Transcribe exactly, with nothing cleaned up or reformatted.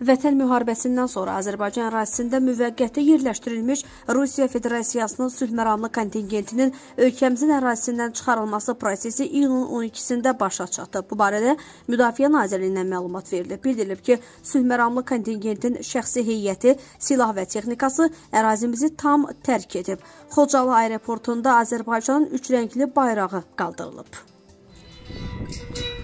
Vətən müharibəsindən sonra Azərbaycan ərazisində müvəqqəti yerləşdirilmiş Rusiya Federasiyasının sülhməramlı kontingentinin ölkəmizin ərazisindən çıxarılması prosesi iyunun on ikisində başa çatıb. Bu barədə Müdafiə Nazirliyindən məlumat verilib. Bildirilib ki, sülhməramlı kontingentin şəxsi heyəti, silah və texnikası ərazimizi tam tərk edib. Xocalı aeroportunda Azərbaycanın üç rəngli bayrağı qaldırılıb.